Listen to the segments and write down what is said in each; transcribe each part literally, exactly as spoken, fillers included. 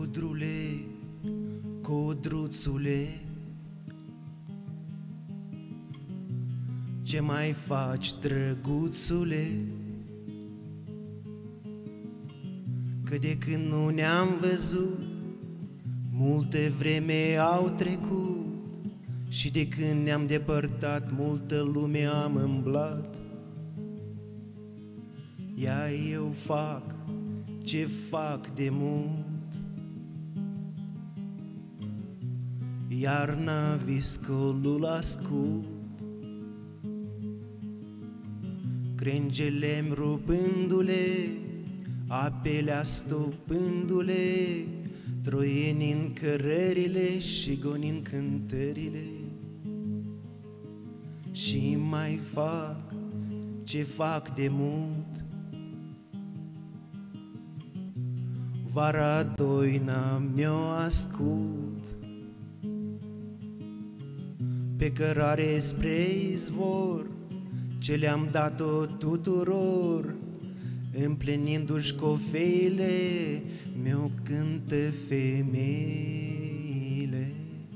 Codrule, codruțule, ce mai faci, drăguțule? Că de când nu ne-am văzut, multe vreme au trecut, și de când ne-am depărtat, multă lume am îmblat. Ia eu fac ce fac de mult, iarna viscolul ascult, crengele-mi rupându-le, apele astupându-le, troienind cărările și gonind cântările. Și mai fac ce fac de mult, vara doina mi-o ascult, pe cărare spre izvor, ce le-am dat-o tuturor, împlinindu-și cofeile, mi-o cântă femeile.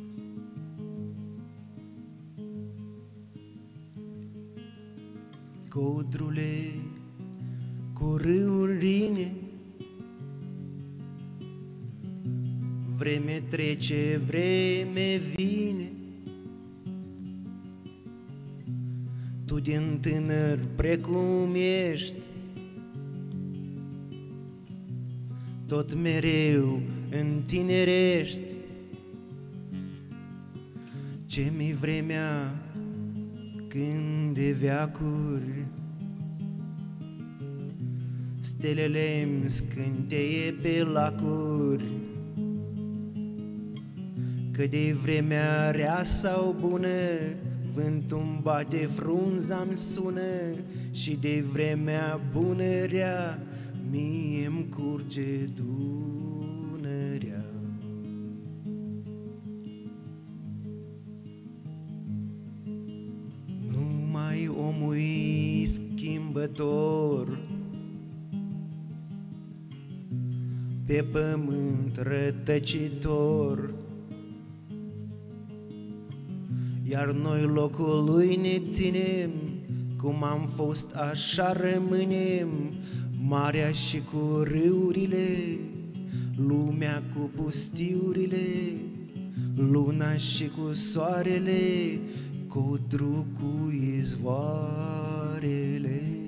Codrule, cu râul rine, vreme trece, vreme vine, tu din tânăr precum ești, tot mereu întinerești. Ce mi vremea când de veacuri, stelele-mi scânteie pe lacuri, că de vremea rea sau bună, vântul-mi bate, frunza-mi sună, și de vremea bună rea, mie-mi curge Dunărea. Numai omul schimbător, pe pământ rătăcitor, iar noi locul lui ne ținem, cum am fost așa rămânem, marea și cu râurile, lumea cu pustiurile, luna și cu soarele, codru cu izvoarele.